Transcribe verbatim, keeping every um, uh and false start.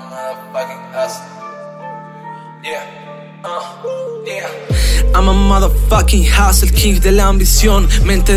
I'm a motherfucking hustle, king de la ambición, mente